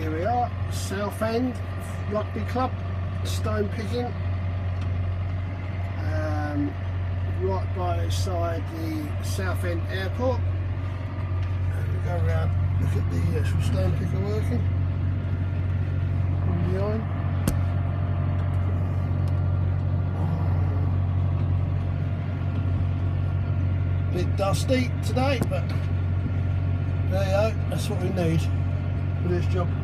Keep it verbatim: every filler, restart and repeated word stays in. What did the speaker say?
Here we are, Southend Rugby Club, stone picking, um, right by side the Southend Airport. And we go around, look at the actual stone picker working from behind. Bit dusty today, but there you go, that's what we need for this job.